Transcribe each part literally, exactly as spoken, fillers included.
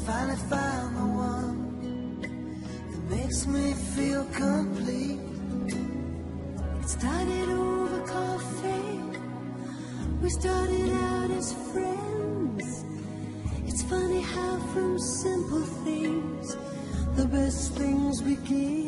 finally found the one that makes me feel complete. It started over coffee. We started out as friends. It's funny how from simple things the best things begin.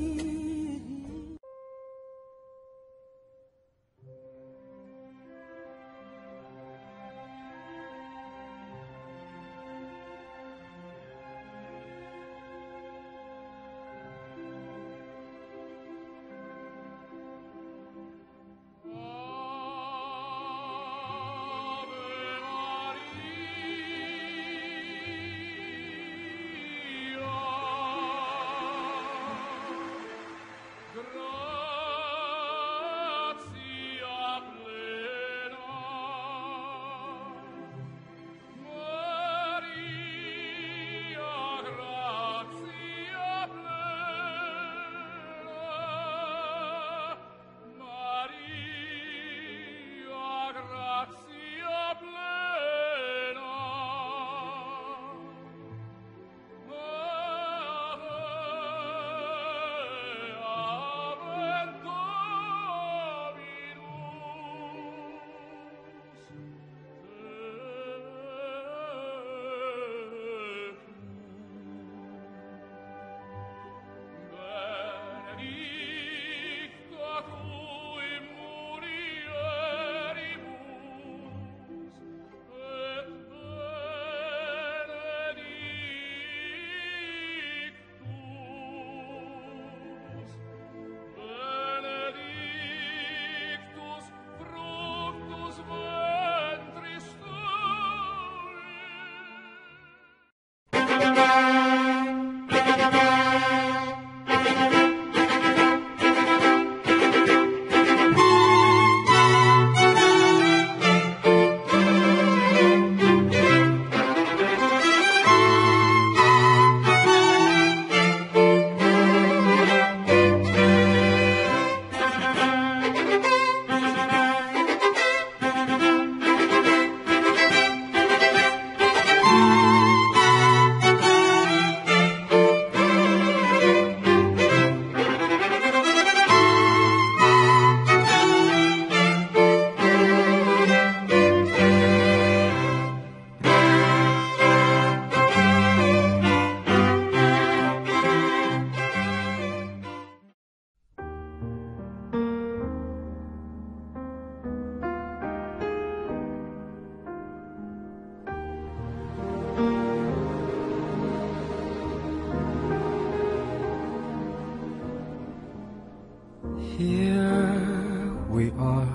Here we are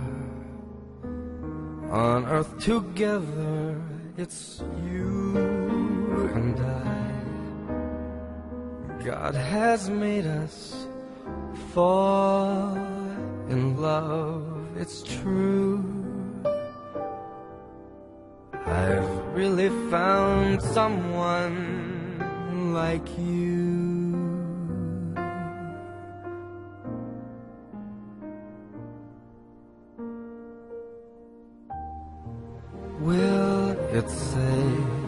on earth together. It's you and I. God has made us fall in love. It's true. I've really found someone like you. Will it say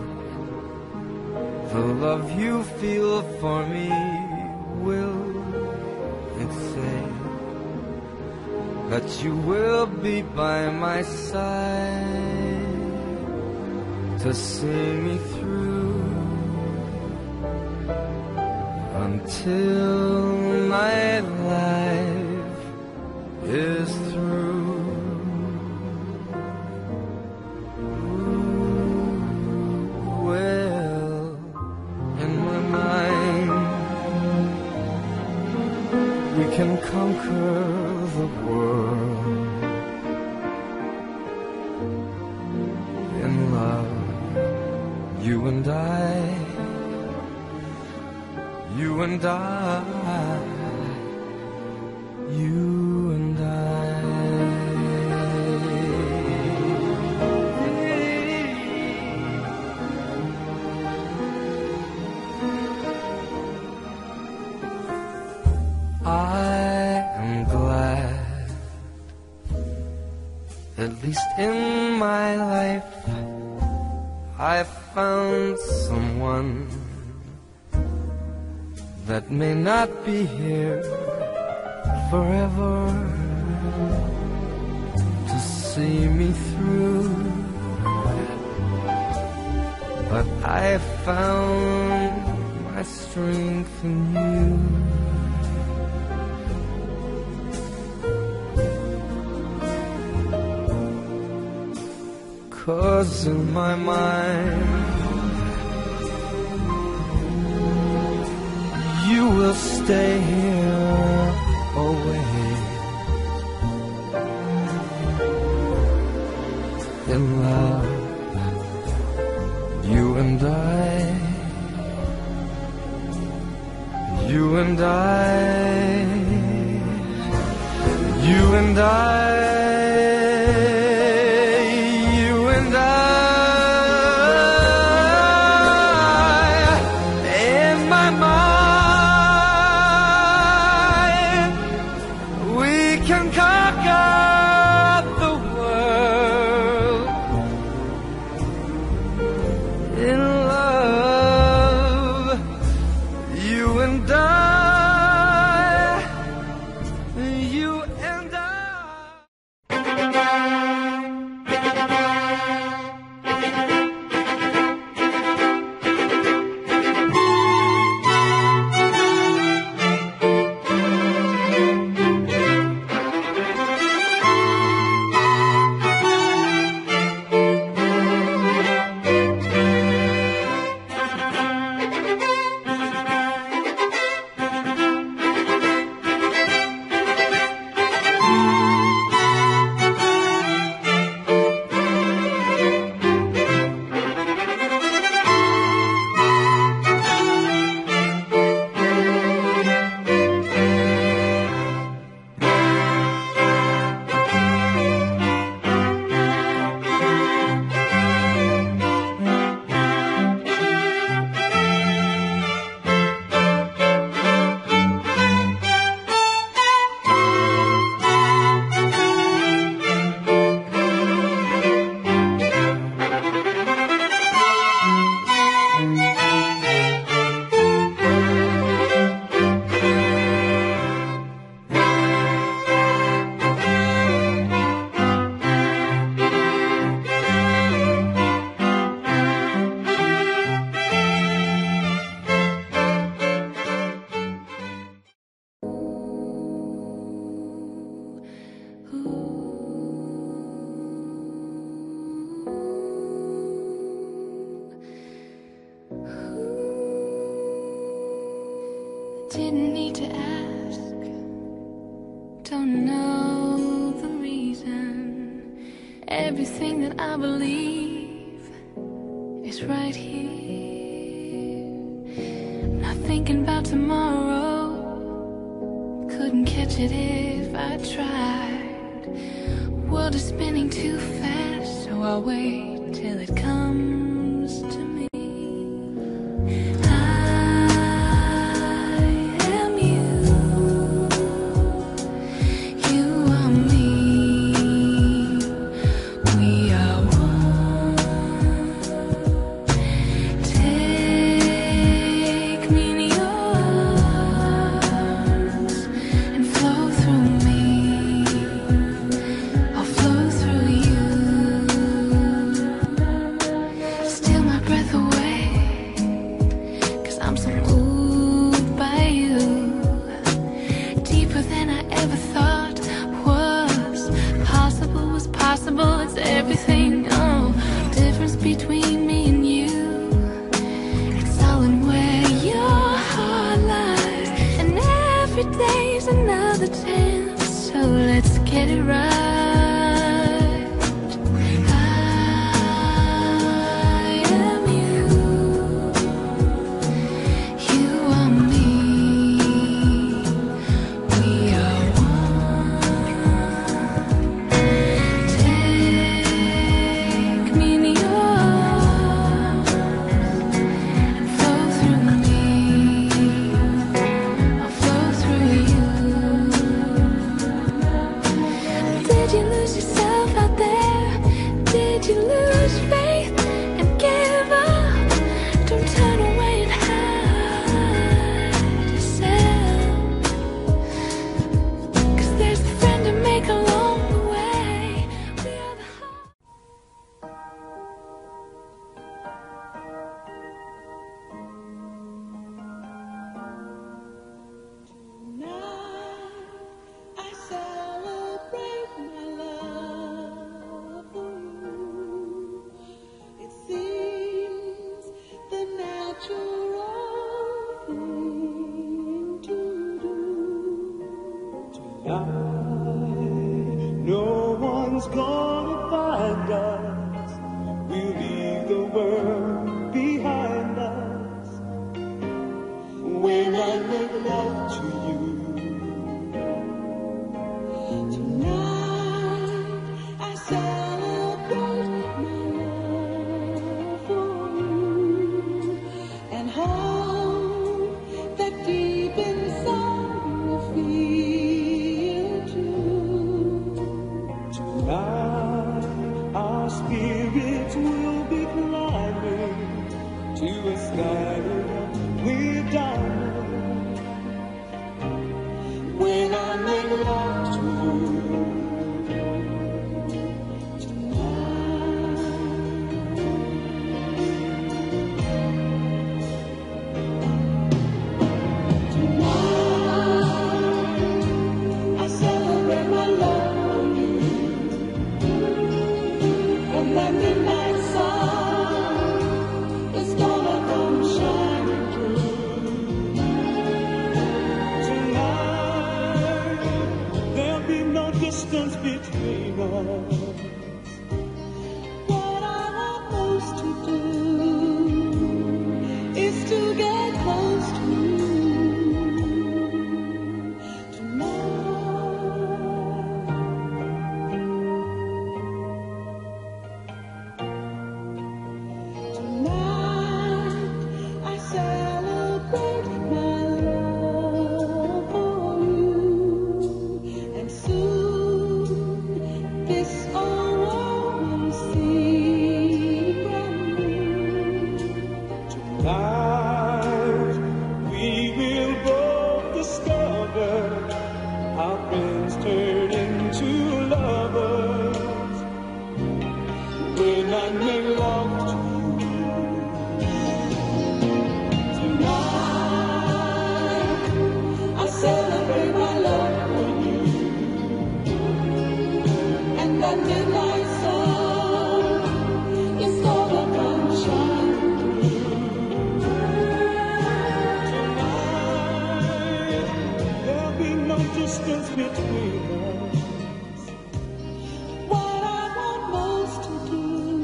the love you feel for me? Will it say that you will be by my side to see me through until my life is through? Can conquer the world in love, you and I, you and I, you and I. I am glad, at least in my life, I found someone that may not be here forever to see me through, but I found my strength in you. 'Cause in my mind you will stay here always. In love, you and I, you and I, you and I. Didn't need to ask, don't know the reason. Everything that I believe is right here. Not thinking about tomorrow, couldn't catch it if I tried. World is spinning too fast, so I'll wait till it comes to me. Breath Tonight, no one's gonna find us. We'll leave the world behind us. When I make love to you tonight, I celebrate my love for you and hope that deep inside you'll feel too. Tonight, our spirits will be climbing to a sky with diamonds. When I make love to you tonight, tonight, I celebrate my love for you, and that midnight sun is gonna come shining through. Tonight, there'll be no distance between us. What I want most to do is to get close to you tonight. Tonight, I celebrate my love for you, and soon this old world will seem brand new. Tonight, we will both discover how friends turn into lovers. When I make love to you tonight, I celebrate my love for you, and that midnight sun is gonna come shining through. Tonight, there'll be no distance between us. What I want most to do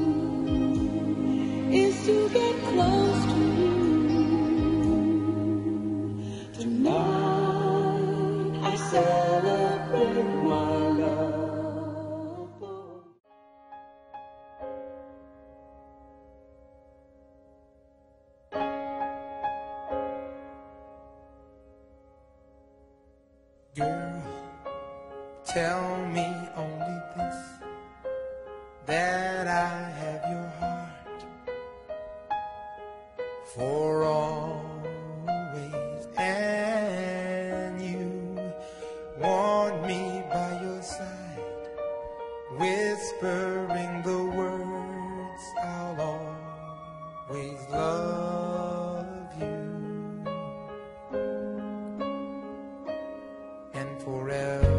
is to get close to you tonight. I celebrate my love for you. Girl, tell me only this, that I have your heart for always, and you want me by your side, whispering the words, I'll always love you and forever.